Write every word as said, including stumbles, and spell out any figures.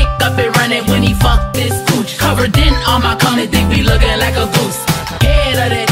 up and running when he fucked this cooch. Covered in all my cum, they think we looking like a goose. Head of that